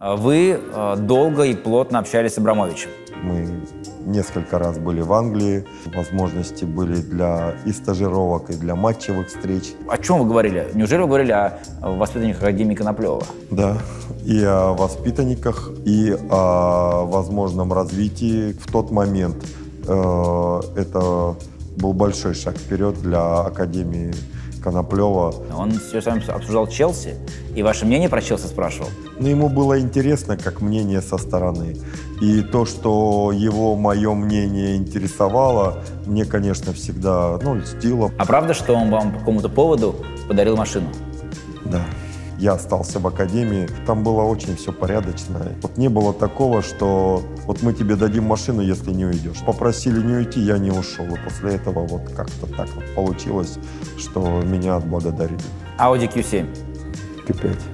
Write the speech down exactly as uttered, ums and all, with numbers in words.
Вы долго и плотно общались с Абрамовичем. Мы несколько раз были в Англии, возможности были для и стажировок, и для матчевых встреч. О чем вы говорили? Неужели вы говорили о воспитанниках Академии Коноплева? Да, и о воспитанниках, и о возможном развитии. В тот момент э, это был большой шаг вперед для Академии Коноплева. Он все с вами обсуждал Челси, и ваше мнение про Челси спрашивал? Но ему было интересно, как мнение со стороны. И то, что его мое мнение интересовало, мне, конечно, всегда ну, льстило. А правда, что он вам по какому-то поводу подарил машину? Да. Я остался в академии, там было очень все порядочно. Вот не было такого, что вот мы тебе дадим машину, если не уйдешь. Попросили не уйти, я не ушел. И после этого вот как-то так вот получилось, что меня отблагодарили. Audi кью семь. кью пять.